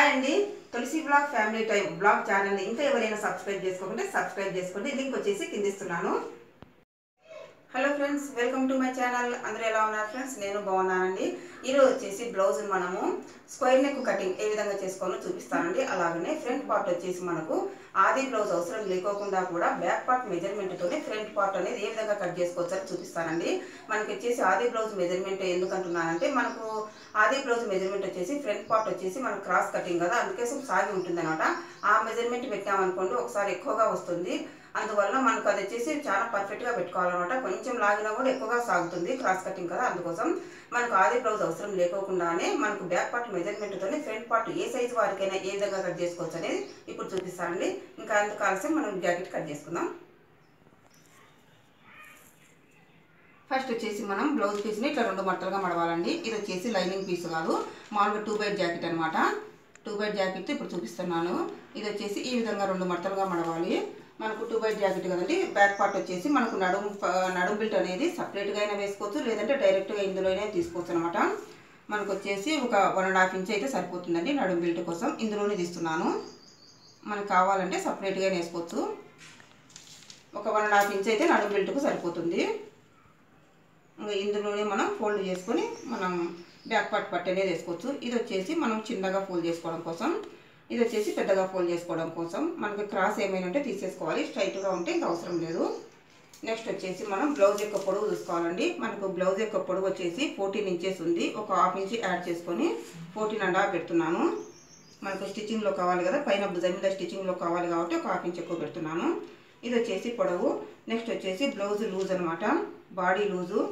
Hi అండి Tulasi blog family time blog channel ఇంకా ఎవరైనా సబ్స్క్రైబ్ చేసుకోకుంటే సబ్స్క్రైబ్ చేసుకోండి లింక్ వచ్చేసి కింద ఇస్తున్నాను hello friends welcome to my channel అందరూ ఎలా ఉన్నారు ఫ్రెండ్స్ నేను బాగున్నానండి ఈరోజు వచ్చేసి బ్లౌజ్ మనము స్క్వేర్ నెక్ కటింగ్ ఏ విధంగా చేసుకోవాలో చూపిస్తానండి అలాగనే ఫ్రంట్ పార్ట్ వచ్చేసి మనకు ఆది బ్లౌజ్ అవసరం లేకోకుండా కూడా బ్యాక్ పార్ట్ మెజర్మెంట్ తోనే ఫ్రంట్ పార్ట్ అనేది ఏ విధంగా కట్ చేసుకోవచ్చో అని చూపిస్తానండి మనకి వచ్చేసి ఆది బ్లౌజ్ మెజర్మెంట్ ఎందుకు అంటున్నానంటే మనకు ఆది బ్లౌజ్ మెజర్మెంట్ వచ్చేసి ఫ్రంట్ పార్ట్ వచ్చేసి మనకు క్రాస్ కటింగ్ కదా అందుకోసం సాగి ఉంటుంది అనమాట ఆ మెజర్మెంట్ పెట్టామనుకోండి ఒకసారి ఎక్కువగా వస్తుంది అందువల్ల మనకు అది వచ్చేసి చాలా పర్ఫెక్ట్గా పెట్టుకోవాలన్నమాట కొంచెం లాగినా కూడా ఎక్కువగా సాగుతుంది క్రాస్ కటింగ్ కదా అందుకోసం మనకు ఆది బ్లౌజ్ అవసరం లేకోకుండానే మనకు బ్యాక్ పార్ట్ మెజర్మెంట్తోనే ఫ్రంట్ పార్ట్ ఏ సైజు వారికైనా ఏ విధంగా కట్ చేసుకోవచ్చు అనేది ఇప్పుడు చూపిస్తానండి ఇంకా అందుకు ఆలస్యం మనం జాకెట్ కట్ చేసుకుందాం ఫస్ట్ వచ్చేసి మనం బ్లౌజ్ పీస్ని ఇట్లా రెండు మట్టలుగా మడవాలండి ఇది వచ్చేసి లైనింగ్ పీస్ కాదు మామూలుగా 2 జాకెట్ అనమాట 2 జాకెట్ ఇప్పుడు చూపిస్తున్నాను ఇది వచ్చేసి ఈ విధంగా రెండు మట్టలుగా మడవాలి మనకు 2 జాకెట్ కదండి బ్యాక్ పార్ట్ వచ్చేసి మనకు నడుం బిల్ట్ అనేది సపరేట్గా అయినా వేసుకోవచ్చు లేదంటే డైరెక్ట్గా ఇందులోనే తీసుకోవచ్చు అనమాట మనకు వచ్చేసి ఒక 1.5 ఇంచ్ అయితే సరిపోతుందండి నడుం బిల్ట్ కోసం ఇందులోనే తీస్తున్నాను మనకు కావాలంటే సపరేట్గా వేసుకోవచ్చు ఒక 1.5 ఇంచ్ అయితే నడుం బిల్ట్కు సరిపోతుంది ఇందులోనే మనం ఫోల్డ్ చేసుకొని మనం బ్యాక్ పార్ట్ పట్టు అనేది వేసుకోవచ్చు ఇది వచ్చేసి మనం చిన్నగా ఫోల్డ్ చేసుకోవడం కోసం ఇది వచ్చేసి పెద్దగా ఫోల్డ్ చేసుకోవడం కోసం మనకి క్రాస్ ఏమైనా ఉంటే తీసేసుకోవాలి స్ట్రైట్గా ఉంటే ఇంకా అవసరం లేదు నెక్స్ట్ వచ్చేసి మనం బ్లౌజ్ యొక్క పొడవు చూసుకోవాలండి మనకు బ్లౌజ్ యొక్క పొడవు వచ్చేసి 14 ఇంచెస్ ఉంది ఒక 1/2 ఇంచ్ యాడ్ చేసుకొని 14.5 పెడుతున్నాను మనకు స్టిచ్చింగ్లో కావాలి కదా పైన భుజం మీద స్టిచ్చింగ్లో కావాలి కాబట్టి ఒక 1/2 ఇంచ్ ఎక్కువ పెడుతున్నాను ఇది వచ్చేసి పొడవు నెక్స్ట్ వచ్చేసి బ్లౌజ్ లూజ్ అనమాట బాడీ లూజు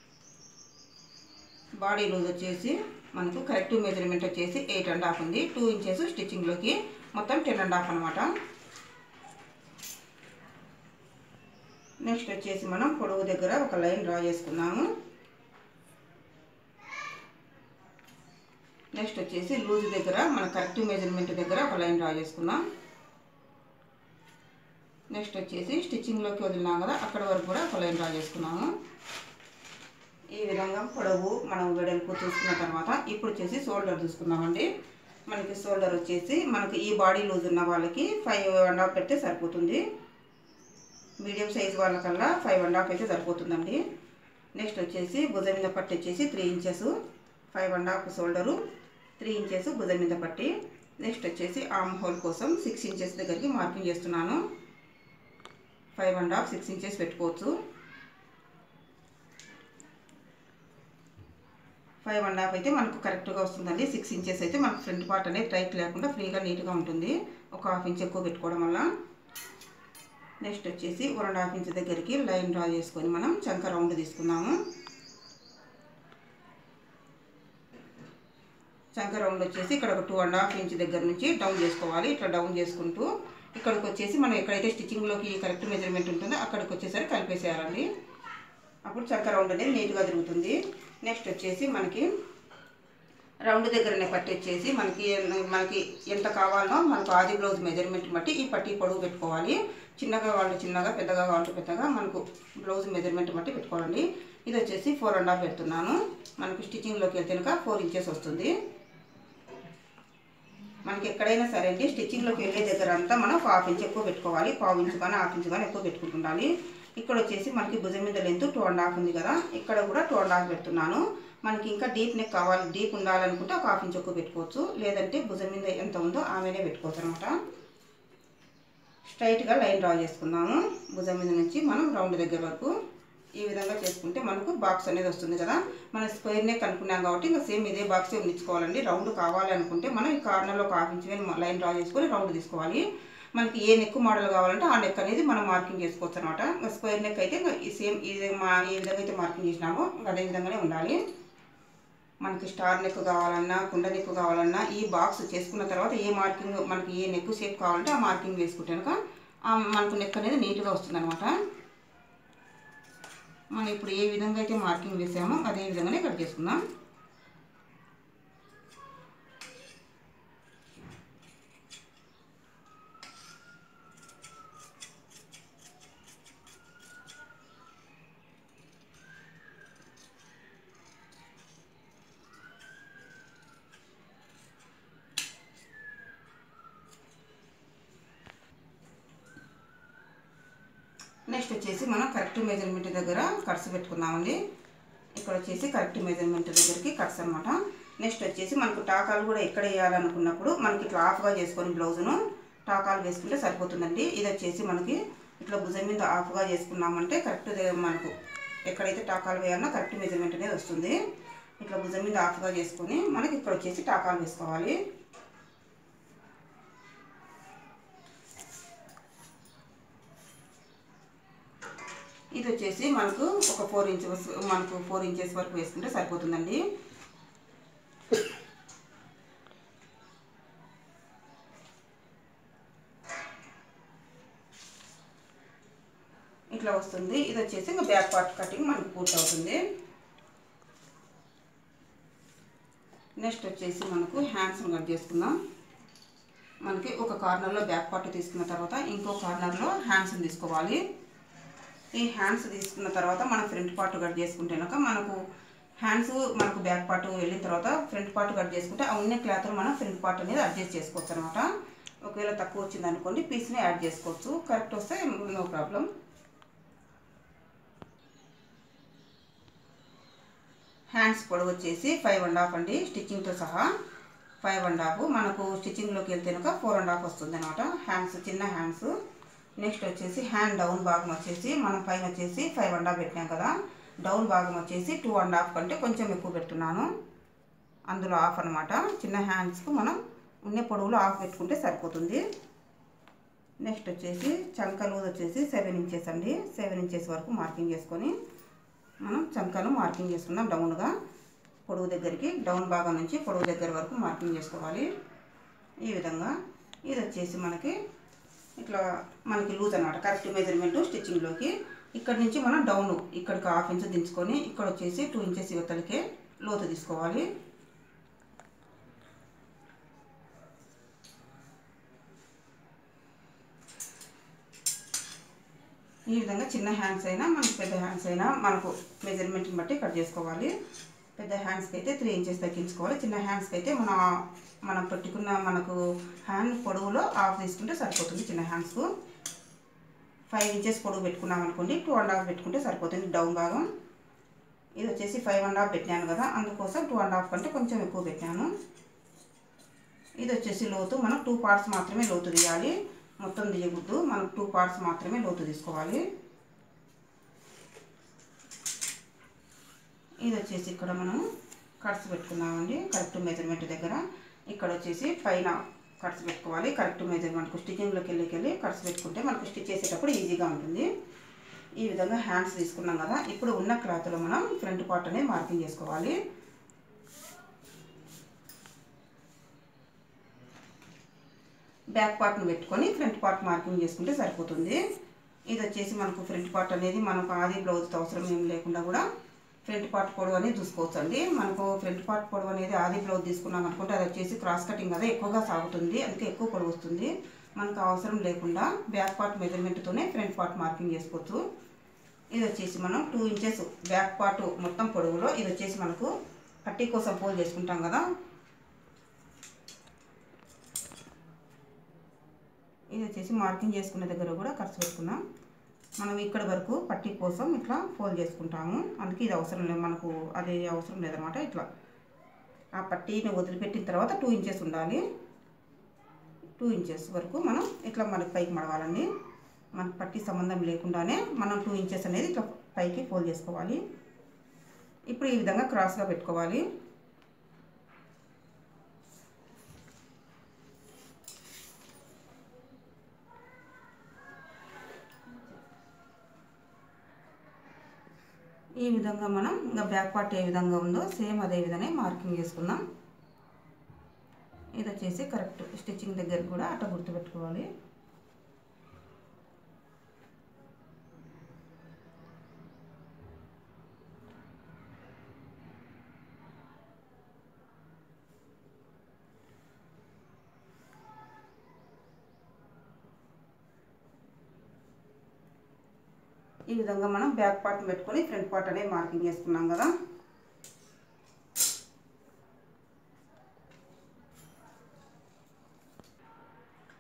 వచ్చేసి మనకు కరెక్ట్ మెజర్మెంట్ వచ్చేసి 8.5 ఉంది 2 ఇంచెస్ స్టిచ్చింగ్లోకి మొత్తం 10.5 అనమాట నెక్స్ట్ వచ్చేసి మనం పొడవు దగ్గర ఒక లైన్ డ్రా చేసుకున్నాము నెక్స్ట్ వచ్చేసి లూజ్ దగ్గర మన కరెక్ట్ మెజర్మెంట్ దగ్గర ఒక లైన్ డ్రా చేసుకుందాం నెక్స్ట్ వచ్చేసి స్టిచ్చింగ్లోకి వదిలినాం కదా అక్కడ వరకు కూడా ఒక లైన్ డ్రా చేసుకున్నాము ఈ విధంగా పొడవు మనం వెడల్పు చూసుకున్న తర్వాత ఇప్పుడు వచ్చేసి షోల్డర్ చూసుకున్నామండి మనకి షోల్డర్ వచ్చేసి మనకి ఈ బాడీ లూజ్ ఉన్న వాళ్ళకి 5.5 పెడితే సరిపోతుంది మీడియం సైజ్ వాళ్ళకల్లా 5.5 అయితే సరిపోతుందండి నెక్స్ట్ వచ్చేసి భుజం మీద పట్టి వచ్చేసి 3 ఇంచెస్ 5.5 షోల్డరు 3 ఇంచెస్ భుజం మీద పట్టి నెక్స్ట్ వచ్చేసి ఆర్మ్ హోల్ కోసం 6 ఇంచెస్ దగ్గరికి మార్కింగ్ చేస్తున్నాను 5.5 6 ఇంచెస్ పెట్టుకోవచ్చు 5.5 అయితే మనకు కరెక్ట్గా వస్తుందండి 6 ఇంచెస్ అయితే మనకు ఫ్రంట్ పార్ట్ అనేది టైట్ లేకుండా ఫ్రీగా నీట్గా ఉంటుంది ఒక 1/2 ఇంచ్ ఎక్కువ పెట్టుకోవడం వల్ల నెక్స్ట్ వచ్చేసి 1.5 ఇంచ్ దగ్గరికి లైన్ డ్రా చేసుకొని మనం చంక రౌండ్ తీసుకున్నాము చంక రౌండ్ వచ్చేసి ఇక్కడ ఒక 2.5 ఇంచ్ దగ్గర నుంచి డౌన్ చేసుకోవాలి ఇట్లా డౌన్ చేసుకుంటూ ఇక్కడికి వచ్చేసి మనం ఎక్కడైతే స్టిచ్చింగ్లోకి కరెక్ట్ మెజర్మెంట్ ఉంటుందో అక్కడికి వచ్చేసరికి కలిపేసేయాలండి అప్పుడు చంక రౌండ్ అనేది నీట్గా తిరుగుతుంది నెక్స్ట్ వచ్చేసి మనకి రౌండ్ దగ్గరనే పట్టి వచ్చేసి మనకి ఎంత కావాలో మనకు ఆది బ్లౌజ్ మెజర్మెంట్ బట్టి ఈ పట్టి పొడవు పెట్టుకోవాలి చిన్నగా కావాలంటే చిన్నగా పెద్దగా కావాలంటే పెద్దగా మనకు బ్లౌజ్ మెజర్మెంట్ బట్టి పెట్టుకోవాలండి ఇది వచ్చేసి 4.5 పెడుతున్నాను మనకు స్టిచ్చింగ్లోకి వెళ్తే 4 ఇంచెస్ వస్తుంది మనకి ఎక్కడైనా సరే అండి స్టిచ్చింగ్లోకి వెళ్ళే దగ్గర అంతా మనం ఒక 1/2 ఇంచ్ ఎక్కువ పెట్టుకోవాలి 1/4 ఇంచ్ కానీ 1/2 ఇంచ్ కానీ ఎక్కువ పెట్టుకుంటుండాలి ఇక్కడ వచ్చేసి మనకి భుజం మీద లెంత్ 2.5 ఉంది కదా ఇక్కడ కూడా 2.5 పెడుతున్నాను మనకి ఇంకా డీప్ నెక్ కావాలి డీప్ ఉండాలనుకుంటే ఒక 1/2 ఇంచ్ ఎక్కువ పెట్టుకోవచ్చు లేదంటే భుజం మీద ఎంత ఉందో ఆమెనే పెట్టుకోవచ్చు అనమాట స్ట్రైట్గా లైన్ డ్రా చేసుకుందాము భుజం మీద నుంచి మనం రౌండ్ దగ్గర వరకు ఈ విధంగా చేసుకుంటే మనకు బాక్స్ అనేది వస్తుంది కదా మనం స్క్వేర్ నెక్ అనుకున్నాం కాబట్టి ఇంకా సేమ్ ఇదే బాక్సే ఉండించుకోవాలండి రౌండ్ కావాలనుకుంటే మనం ఈ కార్నర్లో ఒక 1/2 ఇంచ్ లైన్ డ్రా చేసుకొని రౌండ్ తీసుకోవాలి మనకి ఏ నెక్ మోడల్ కావాలంటే ఆ నెక్ అనేది మనం మార్కింగ్ చేసుకోవచ్చు అనమాట ఇంకా స్క్వేర్ నెక్ అయితే ఇంకా సేమ్ ఈ విధంగా అయితే మార్కింగ్ చేసినామో అదే విధంగానే ఉండాలి మనకి స్టార్ నెక్ కావాలన్నా కుండ నెక్ కావాలన్నా ఈ బాక్స్ చేసుకున్న తర్వాత ఏ మార్కింగ్ మనకి ఏ నెక్ షేప్ కావాలంటే ఆ మార్కింగ్ వేసుకుంటే కనుక మనకు నెక్ అనేది నీట్గా వస్తుంది అనమాట మనం ఇప్పుడు ఏ విధంగా అయితే మార్కింగ్ వేసామో అదే విధంగానే కట్ చేసుకుందాం నెక్స్ట్ వచ్చేసి మనం కరెక్ట్ మెజర్మెంట్ దగ్గర కట్స్ పెట్టుకుందామండి. ఇక్కడ వచ్చేసి కరెక్ట్ మెజర్మెంట్ దగ్గరికి కట్స్ అనమాట. నెక్స్ట్ వచ్చేసి మనకు టాకాలు కూడా ఎక్కడ వేయాలనుకున్నప్పుడు మనకి ఇట్లా ఆఫ్గా చేసుకొని బ్లౌజును టాకాలు వేసుకుంటే సరిపోతుందండి. ఇది వచ్చేసి మనకి ఇట్లా భుజం మీద ఆఫ్గా చేసుకున్నామంటే కరెక్ట్ మనకు ఎక్కడైతే టాకాలు వేయాలన్నా కరెక్ట్ మెజర్మెంట్ అనేది వస్తుంది. ఇట్లా భుజం మీద ఆఫ్గా చేసుకొని మనకి ఇక్కడ వచ్చేసి టాకాలు వేసుకోవాలి. ఇది వచ్చేసి మనకు ఒక 4 ఇంచెస్ వరకు వేసుకుంటే సరిపోతుందండి. ఇట్లా వస్తుంది. ఇది వచ్చేసి ఇంకా బ్యాక్ పార్ట్ కటింగ్ మనకు పూర్తి అవుతుంది. నెక్స్ట్ వచ్చేసి మనకు హ్యాండ్స్ని కట్ చేసుకుందాం. మనకి ఒక కార్నర్లో బ్యాక్ పార్ట్ తీసుకున్న తర్వాత ఇంకో కార్నర్లో హ్యాండ్స్ని తీసుకోవాలి. ఈ హ్యాండ్స్ తీసుకున్న తర్వాత మనం ఫ్రంట్ పార్ట్ కట్ చేసుకుంటేనక మనకు హ్యాండ్స్ మనకు బ్యాక్ పార్ట్ వెళ్ళిన తర్వాత ఫ్రంట్ పార్ట్ కట్ చేసుకుంటే ఆ ఉన్న క్లాత్లో మనం ఫ్రంట్ పార్ట్ అనేది అడ్జస్ట్ చేసుకోవచ్చు అనమాట. ఒకవేళ తక్కువ వచ్చింది అనుకోండి పీస్ని యాడ్ చేసుకోవచ్చు. కరెక్ట్ వస్తే నో ప్రాబ్లం. హ్యాండ్స్ పొడవు వచ్చేసి 5.5 అండి. స్టిచ్చింగ్తో సహా 5.5. మనకు స్టిచ్చింగ్లోకి వెళ్తే కనుక 4.5 వస్తుంది అనమాట. హ్యాండ్స్ చిన్న హ్యాండ్స్. నెక్స్ట్ వచ్చేసి హ్యాండ్ డౌన్ భాగం వచ్చేసి మనం పైన వచ్చేసి 5.5 పెట్టినాం కదా, డౌన్ భాగం వచ్చేసి 2.5 కంటే కొంచెం ఎక్కువ పెడుతున్నాను. అందులో హాఫ్ అనమాట. చిన్న హ్యాండ్స్కు మనం ఉన్న పొడవులో హాఫ్ పెట్టుకుంటే సరిపోతుంది. నెక్స్ట్ వచ్చేసి చంక లూజ్ వచ్చేసి 7 ఇంచెస్ అండి. 7 ఇంచెస్ వరకు మార్కింగ్ చేసుకొని మనం చంకను మార్కింగ్ చేసుకుందాం. డౌన్గా పొడవు దగ్గరికి డౌన్ భాగం నుంచి పొడవు దగ్గర వరకు మార్కింగ్ చేసుకోవాలి. ఈ విధంగా ఇది వచ్చేసి మనకి ఇట్లా మనకి లూజ్ అనమాట. కరెక్ట్ మెజర్మెంట్ స్టిచ్చింగ్లోకి ఇక్కడ నుంచి మనం డౌన్ ఇక్కడికి 1/2 ఇంచ్ దించుకొని ఇక్కడ వచ్చేసి 2 ఇంచెస్ ఇవతలకే లోతు తీసుకోవాలి. ఈ విధంగా చిన్న హ్యాండ్స్ అయినా మనకు పెద్ద హ్యాండ్స్ అయినా మనకు మెజర్మెంట్ని బట్టి కట్ చేసుకోవాలి. పెద్ద హ్యాండ్స్కి అయితే 3 ఇంచెస్ తగ్గించుకోవాలి. చిన్న హ్యాండ్స్కి అయితే మనం పెట్టుకున్న మనకు హ్యాండ్ పొడవులో హాఫ్ తీసుకుంటే సరిపోతుంది. చిన్న హ్యాండ్స్కు 5 ఇంచెస్ పొడవు పెట్టుకున్నాం అనుకోండి 2.5 పెట్టుకుంటే సరిపోతుంది డౌన్ భాగం. ఇది వచ్చేసి 5.5 పెట్టాను కదా, అందుకోసం 2.5 కంటే కొంచెం ఎక్కువ పెట్టాను. ఇది వచ్చేసి లోతు మనం 2 పార్ట్స్ మాత్రమే లోతు తీయాలి. మొత్తం తీయకూడదు. మనం 2 పార్ట్స్ మాత్రమే లోతు తీసుకోవాలి. ఇది వచ్చేసి ఇక్కడ మనం కట్స్ పెట్టుకున్నామండి. కరెక్ట్ మెజర్మెంట్ దగ్గర ఇక్కడ వచ్చేసి పైన కట్స్ పెట్టుకోవాలి. కరెక్ట్ మెజర్మెంట్కు స్టిచ్చింగ్లోకి వెళ్ళి కట్స్ పెట్టుకుంటే మనకు స్టిచ్ చేసేటప్పుడు ఈజీగా ఉంటుంది. ఈ విధంగా హ్యాండ్స్ తీసుకున్నాం కదా, ఇప్పుడు ఉన్న క్లాత్లో మనం ఫ్రంట్ పార్ట్ అనేది మార్కింగ్ చేసుకోవాలి. బ్యాక్ పార్ట్ను పెట్టుకొని ఫ్రంట్ పార్ట్ మార్కింగ్ చేసుకుంటే సరిపోతుంది. ఇది వచ్చేసి మనకు ఫ్రంట్ పార్ట్ అనేది మనకు ఆది బ్లౌజ్తో అవసరం ఏం లేకుండా కూడా ఫ్రంట్ పార్ట్ పొడవు అనేది చూసుకోవచ్చు అండి. మనకు ఫ్రంట్ పార్ట్ పొడవు అనేది ఆది బ్లౌజ్ తీసుకున్నాం అనుకుంటే అది వచ్చేసి క్రాస్ కటింగ్ కదా ఎక్కువగా సాగుతుంది, అందుకే ఎక్కువ పొడవు వస్తుంది. మనకు అవసరం లేకుండా బ్యాక్ పార్ట్ మెజర్మెంట్తోనే ఫ్రంట్ పార్ట్ మార్కింగ్ చేసుకోవచ్చు. ఇది వచ్చేసి మనం 2 ఇంచెస్ బ్యాక్ పార్ట్ మొత్తం పొడవులో ఇది వచ్చేసి మనకు పట్టీ కోసం ఫోల్డ్ చేసుకుంటాం కదా, ఇది వచ్చేసి మార్కింగ్ చేసుకునే దగ్గర కూడా ఖర్చు పెట్టుకున్నాం. మనం ఇక్కడ వరకు పట్టీ కోసం ఇట్లా ఫోల్డ్ చేసుకుంటాము, అందుకే ఇది అవసరం లేదు, మనకు అది అవసరం లేదనమాట. ఇట్లా ఆ పట్టీని వదిలిపెట్టిన తర్వాత 2 ఇంచెస్ ఉండాలి. 2 ఇంచెస్ వరకు మనం ఇట్లా మనకి పైకి మడవాలండి. మనకు పట్టీ సంబంధం లేకుండానే మనం 2 ఇంచెస్ అనేది ఇట్లా పైకి ఫోల్డ్ చేసుకోవాలి. ఇప్పుడు ఈ విధంగా క్రాస్గా పెట్టుకోవాలి. ఈ విధంగా మనం ఇంకా బ్యాక్ పార్ట్ ఏ విధంగా ఉందో సేమ్ అదే విధంగా మార్కింగ్ చేసుకుందాం. ఇది వచ్చేసి కరెక్ట్ స్టిచ్చింగ్ దగ్గర కూడా అట్లా గుర్తుపెట్టుకోవాలి. ఈ విధంగా మనం బ్యాక్ పార్ట్ పెట్టుకొని ఫ్రంట్ పార్ట్ అనేది మార్కింగ్ చేసుకున్నాం కదా.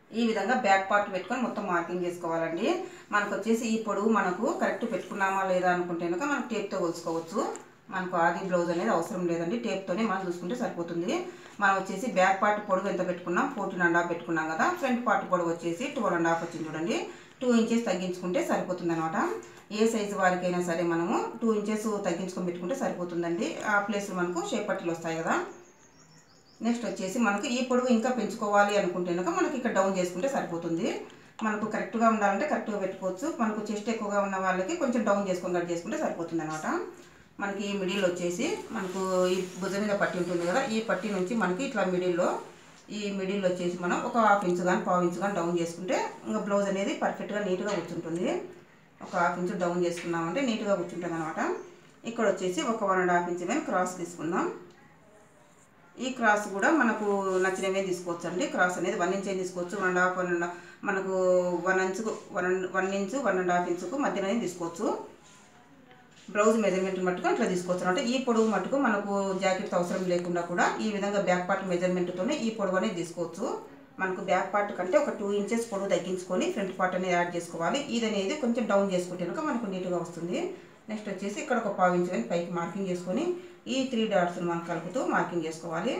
ఈ విధంగా బ్యాక్ పార్ట్ పెట్టుకొని మొత్తం మార్కింగ్ చేసుకోవాలండి. మనకు వచ్చేసి ఈ పొడవు మనకు కరెక్ట్ పెట్టుకున్నామా లేదా అనుకుంటే కనుక మనం టేప్తో కొలుసుకోవచ్చు. మనకు ఆది బ్లౌజ్ అనేది అవసరం లేదండి, టేప్తోనే మనం చూసుకుంటే సరిపోతుంది. మనం వచ్చేసి బ్యాక్ పార్ట్ పొడవు ఎంత పెట్టుకున్నాం, 14.5 పెట్టుకున్నాం కదా. ఫ్రంట్ పార్ట్ పొడవు వచ్చేసి 12.5 వచ్చింది చూడండి. 2 ఇంచెస్ తగ్గించుకుంటే సరిపోతుంది అనమాట. ఏ సైజు వారికైనా సరే మనము 2 ఇంచెస్ తగ్గించుకొని పెట్టుకుంటే సరిపోతుందండి. ఆ ప్లేస్లో మనకు షేప్ పట్టీలు వస్తాయి కదా. నెక్స్ట్ వచ్చేసి మనకు ఈ పొడవు ఇంకా పెంచుకోవాలి అనుకుంటే కనుక మనకి ఇక్కడ డౌన్ చేసుకుంటే సరిపోతుంది. మనకు కరెక్ట్గా ఉండాలంటే కరెక్ట్గా పెట్టుకోవచ్చు. మనకు చెస్ట్ ఎక్కువగా ఉన్న వాళ్ళకి కొంచెం డౌన్ చేసుకొని కట్ చేసుకుంటే సరిపోతుంది అనమాట. మనకి ఈ మిడిల్ వచ్చేసి మనకు ఈ భుజం మీద పట్టి ఉంటుంది కదా, ఈ పట్టి నుంచి మనకి ఇట్లా ఈ మిడిల్ వచ్చేసి మనం ఒక 1/2 ఇంచు కానీ 1/4 ఇంచు కానీ డౌన్ చేసుకుంటే ఇంకా బ్లౌజ్ అనేది పర్ఫెక్ట్గా నీట్గా కూర్చుంటుంది. ఒక 1/2 ఇంచు డౌన్ చేసుకున్నామంటే నీట్గా కూర్చుంటుంది అనమాట. ఇక్కడ వచ్చేసి ఒక 1.5 ఇంచు కానీ క్రాస్ తీసుకుందాం. ఈ క్రాస్ కూడా మనకు నచ్చినవే తీసుకోవచ్చు అండి. క్రాస్ అనేది 1 ఇంచ్ తీసుకోవచ్చు, 1.5 మనకు 1 ఇంచు 1.5 ఇంచుకు మధ్యలోనే తీసుకోవచ్చు. బ్లౌజ్ మెజర్మెంట్ మట్టుకు ఇట్లా తీసుకోవచ్చు అంటే ఈ పొడవు మట్టుకు మనకు జాకెట్ అవసరం లేకుండా కూడా ఈ విధంగా బ్యాక్ పార్ట్ మెజర్మెంట్తోనే ఈ పొడవు అనేది తీసుకోవచ్చు. మనకు బ్యాక్ పార్ట్ కంటే ఒక 2 ఇంచెస్ పొడవు తగ్గించుకొని ఫ్రంట్ పార్ట్ అనేది యాడ్ చేసుకోవాలి. ఇది అనేది కొంచెం డౌన్ చేసుకుంటే కనుక మనకు నీట్గా వస్తుంది. నెక్స్ట్ వచ్చేసి ఇక్కడ ఒక 1/4 ఇంచు కానీ పైకి మార్కింగ్ చేసుకొని ఈ 3 డాట్స్ని మనం కలుపుతూ మార్కింగ్ చేసుకోవాలి.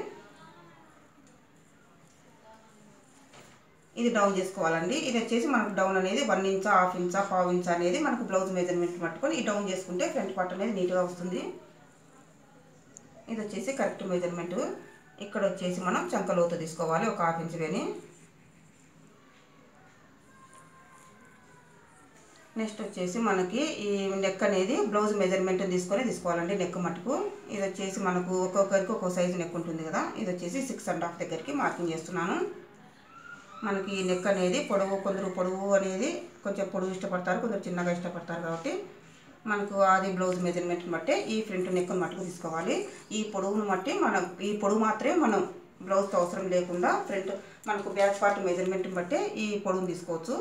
ఇది డౌన్ చేసుకోవాలండి. ఇది వచ్చేసి మనకు డౌన్ అనేది 1 ఇంచా 1/2 ఇంచా 1/4 ఇంచా అనేది మనకు బ్లౌజ్ మెజర్మెంట్ పట్టుకొని ఈ డౌన్ చేసుకుంటే ఫ్రంట్ పార్ట్ అనేది నీట్గా వస్తుంది. ఇది వచ్చేసి కరెక్ట్ మెజర్మెంట్. ఇక్కడ వచ్చేసి మనం చంక లోతు తీసుకోవాలి ఒక 1/2 ఇంచు కానీ. నెక్స్ట్ వచ్చేసి మనకి ఈ నెక్ అనేది బ్లౌజ్ మెజర్మెంట్ తీసుకోవాలండి నెక్ మటుకు. ఇది వచ్చేసి మనకు ఒక్కొక్కరికి ఒక్కొక్క సైజు నెక్ ఉంటుంది కదా. ఇది వచ్చేసి 6.5 దగ్గరికి మార్కింగ్ చేస్తున్నాను. మనకి ఈ నెక్ అనేది కొందరు పొడవు అనేది కొంచెం పొడవు ఇష్టపడతారు, కొందరు చిన్నగా ఇష్టపడతారు. కాబట్టి మనకు అది బ్లౌజ్ మెజర్మెంట్ బట్టి ఈ ఫ్రంట్ నెక్ మట్టుకు తీసుకోవాలి. ఈ పొడవును బట్టి ఈ పొడవు మాత్రమే మనం బ్లౌజ్తో అవసరం లేకుండా ఫ్రంట్ మనకు బ్యాక్ పార్ట్ మెజర్మెంట్ బట్టి ఈ పొడవును తీసుకోవచ్చు.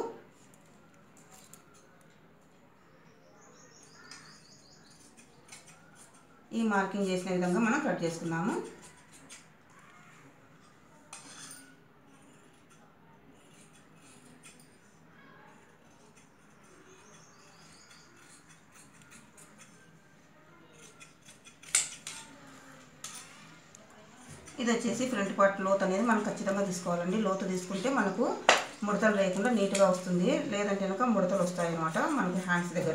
ఈ మార్కింగ్ చేసిన విధంగా మనం కట్ చేసుకున్నాము. ఇది వచ్చేసి ఫ్రంట్ పార్ట్ లోత్ అనేది మనం ఖచ్చితంగా తీసుకోవాలండి. లోతు తీసుకుంటే మనకు ముడతలు లేకుండా నీట్గా వస్తుంది. లేదంటే కనుక ముడతలు వస్తాయి అన్నమాట మనకి హ్యాండ్స్ దగ్గర.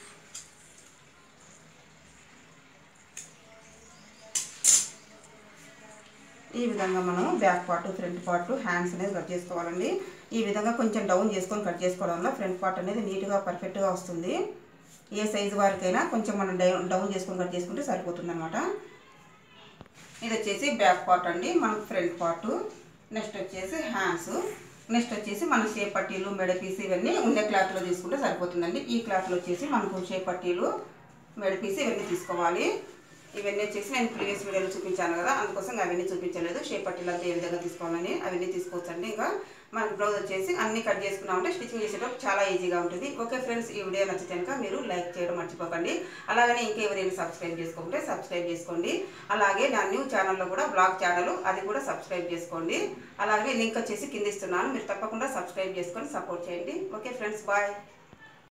ఈ విధంగా మనం back part front part hands అనేది కట్ చేసుకోవాలండి. ఈ విధంగా కొంచెం డౌన్ చేసుకొని కట్ చేసుకోవడం వల్ల ఫ్రంట్ పార్ట్ అనేది నీట్గా పర్ఫెక్ట్గా వస్తుంది. ఏ సైజు వారికైనా కొంచెం మనం డౌన్ చేసుకొని కట్ చేసుకుంటే సరిపోతుంది అనమాట. ఇది వచ్చేసి బ్యాక్ పార్ట్ అండి, మనకు ఫ్రంట్ పార్ట్. నెక్స్ట్ వచ్చేసి హ్యాండ్స్. నెక్స్ట్ వచ్చేసి మన షేప్ పట్టీలు మెడ పీస్ ఇవన్నీ ఉండే క్లాత్లో తీసుకుంటే సరిపోతుందండి. ఈ క్లాత్లో వచ్చేసి మనకు షేప్ పట్టీలు మెడ పీస్ ఇవన్నీ తీసుకోవాలి. ఇవన్నీ వచ్చేసి నేను ప్రీవియస్ వీడియోలో చూపించాను కదా, అందుకోసం అవన్నీ చూపించలేదు. షేప్ పట్టీలు అంతా ఏ విధంగా తీసుకోవాలని అవన్నీ తీసుకోవచ్చండి. ఇంకా మనకు బ్లౌజ్ వచ్చేసి అన్ని కట్ చేసుకున్నామంటే స్టిచ్చింగ్ చేసేటప్పుడు చాలా ఈజీగా ఉంటుంది. ఓకే ఫ్రెండ్స్, ఈ వీడియో నచ్చితే కనుక మీరు లైక్ చేయడం మర్చిపోకండి. అలాగనే ఇంకెవరైనా సబ్స్క్రైబ్ చేసుకోకుంటే సబ్స్క్రైబ్ చేసుకోండి. అలాగే నా న్యూ ఛానల్లో కూడా బ్లాగ్ ఛానల్ అది కూడా సబ్స్క్రైబ్ చేసుకోండి. అలాగే లింక్ వచ్చేసి కింద ఇస్తున్నాను, మీరు తప్పకుండా సబ్స్క్రైబ్ చేసుకొని సపోర్ట్ చేయండి. Okay friends, bye.